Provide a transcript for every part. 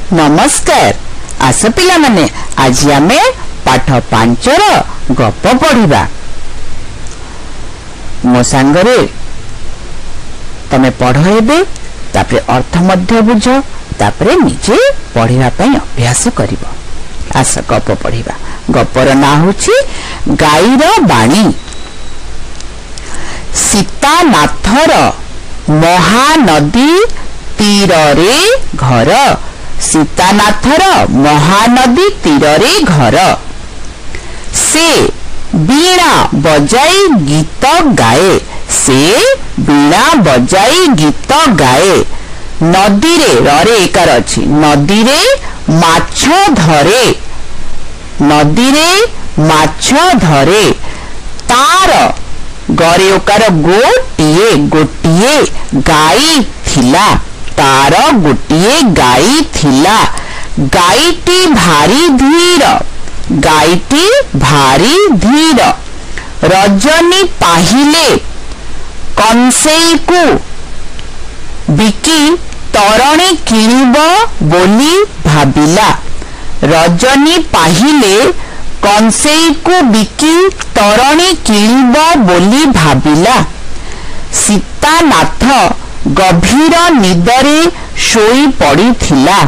नमस्कार। आस पिला माने आज आमे पाठ 5 गप पढ़िबा। मो सांगरे तमे पढ़ हेबे, तापरे अर्थ मध्य बुझ, तापरे निजे पढ़िबा पई अभ्यास करिबो। आस गप पढ़िबा। गपर ना होछि गाईर बाणी। सीतानाथर महानदी तीरे घर। सीतानाथर महानदी तीरे घर। से बीणा बजाई गीत गाए। से बीणा बजाई गीत गाए। नदी रे रे एकार अछि। नदी रे माछ धरे। नदी रे माछ धरे। तार गरे ओकार गोटिए गोटिए गाई थिला। तार गोटिए गाई थिला। गाईटी भारी धीर। गाईटी भारी धीर। रजनी पाहिले कंसेई को बिकी तरणी किणिब बोली भाबिला। रजनी पाहिले कंसेई को बिकी तरणी किणिब बोली भाबिला। सीतानाथ गभीर निदरे शोई पड़िथिला।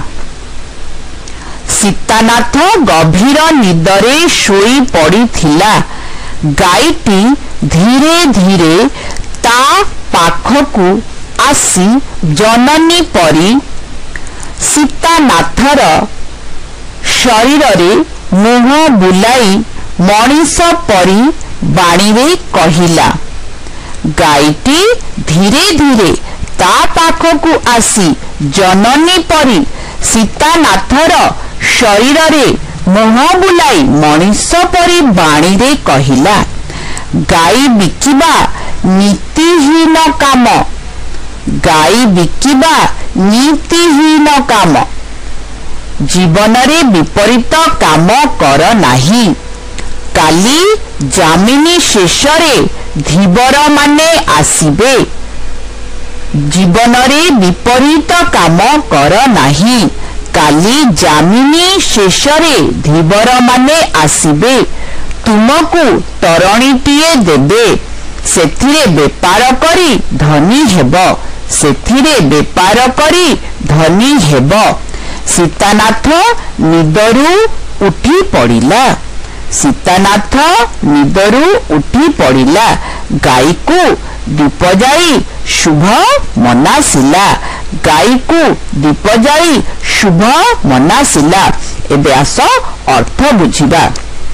सीतानाथ गभीर निदरे शोई पड़िथिला। गाईटी धीरे धीरे ता पाखकु आसी जननी परी सीतानाथर शरीर रे मुह बुलाई मनीष परी बाणी रे कहिला। गाईटी धीरे धीरे ता पाखकु आसी जननी परी सीतानाथर शरीर रे मुह बुलाई मनीष परी बाणी रे कहिला। गाई बिकिबा नीतिहीन काम। गाई बिकिबा नीतिहीन काम। जीवन रे विपरीत काम कर नाही। काली जामिनी शेष रे धीवर माने आसीबे। जीवन रे विपरीत काम कर नाही। काली जामिनी शेष रे धीवर माने आसीबे। तुमको तरणीटीए देबे। सेथिरे बेपार करी धनी हेब। सेथिरे बेपार करी धनी हेब। सीतानाथ निदरू उठी पड़िला। सीतानाथ निदरू उठी पड़िला। गाई को दीप जाई शुभ मनासिला। गाई को दीप जाई शुभ मनासिला। एबे आस अर्थ बुझिबा।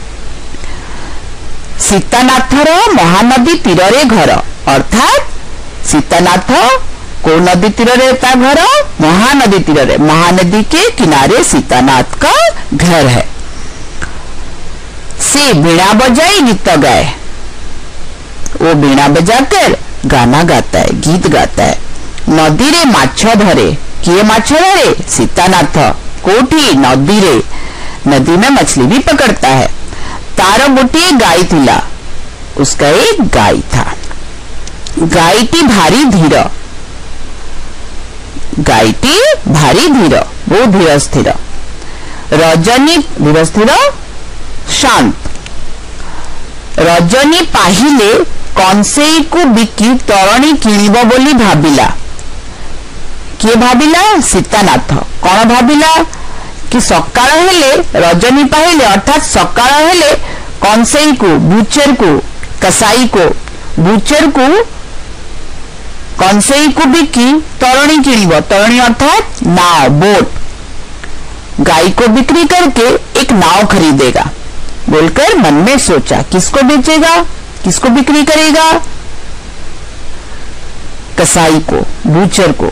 सीतानाथर महानदी तीरे घर अर्थात सीतानाथ को नदी तीरे ता घर महानदी तीरे। महानदी के किनारे सीतानाथ का घर है। से बीणा बजाई गीत गाए। वो बीणा बजाकर गाना गाता है, गीत गाता है। नदी रे माछ धरे। किए माछ धरे? सीतानाथ। कोठी? नदी रे। नदी में मछली भी पकड़ता है। तार गोटिए गाई थिला। उसका एक गाय था। गायटी भारी धीर। गायटी भारी धीर, बहुत धीर स्थिर। रजनी धीर स्थिर शांत। रजनी पाहिले कंसेई को बिकी तरणी किणिब बोली भाबिला। किए भाबिला? सीतानाथ। कौन भाबिला? कि सकाळ हेले रजनी पाहिले अर्थात सकाळ हेले कंसेई को बुचर को कसाई को बुचर को कंसेई को बिकी तरणी किणिब। तरणी अर्थात नाव, बोट। गाय को बिक्री करके एक नाव खरीदेगा बोलकर मन में सोचा। किसको बेचेगा? किसको बिक्री करेगा? कसाई को, बुचर को।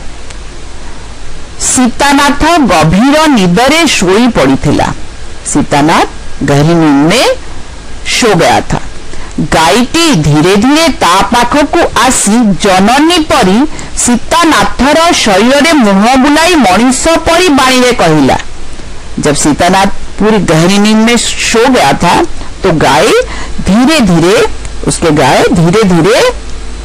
सीतानाथ गभीर निदरे सोई पड़िथिला। सीतानाथ गहरी नींद में सो गया था। गायटी धीरे धीरे ता पाखकु आसी जननी परी सीतानाथर शरीर रे मुह बुलाई मनीष परी बाणी रे कहिला। जब सीतानाथ पूरी गहरी नींद में सो गया था तो गाय धीरे धीरे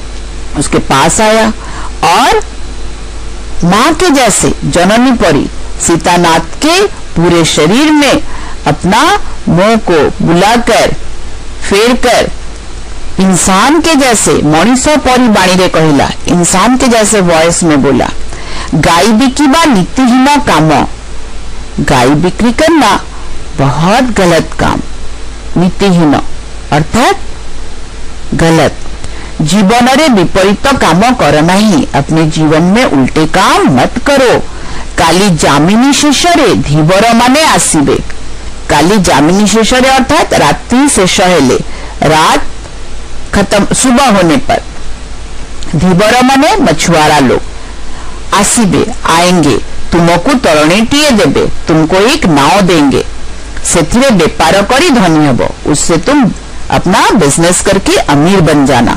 उसके पास आया और मां के जैसे जननी परी सीतानाथ के पूरे शरीर में अपना मुंह को बुलाकर फेर कर इंसान के जैसे मनीषो परी बाणी रे कहला, इंसान के जैसे वॉइस में बोला, गाय बिकिबा नीतिहीन काम, गाय बिक्री करना बहुत गलत काम, नीतिहीन अर्थात गलत। जीवन रे विपरीत काम कर नहीं, अपने जीवन में उल्टे काम मत करो। काली जामिनी शेष रे धीवर माने आसीबे, काली जामिनी शेष रे अर्थात रात्रि शेष हेले, रात खत्म सुबह होने पर धीवर माने मछुआरा लोग आसीबे, आएंगे, तुमको तरणीटीए देबे, तुमको एक नाव देंगे, सेथिरे व्यापार करी धनी हबो, उससे तुम अपना बिजनेस करके अमीर बन जाना।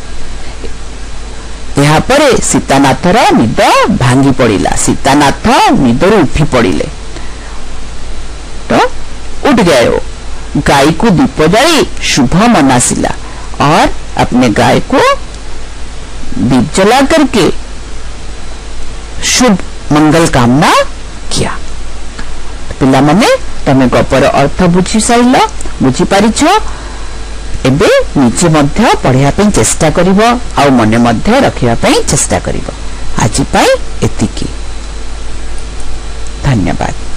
यहाँ पर सीतानाथर निद भांगी पड़ा, सीतानाथ निदर उठी पड़े तो उठ गए। वो गाय को दीप जाई शुभ मनासिला और अपने गाय को दीप जला करके शुभ मंगल कामना किया। पिला माने तमे गपर अर्थ बुझी सारिल, बुझी पारिछ, एबे निजे मध्य पढ़िया पे चेष्टा करिवो आ मने मध्य रखिया पे चेष्टा करिवो। आज पाई एतिकी, धन्यवाद।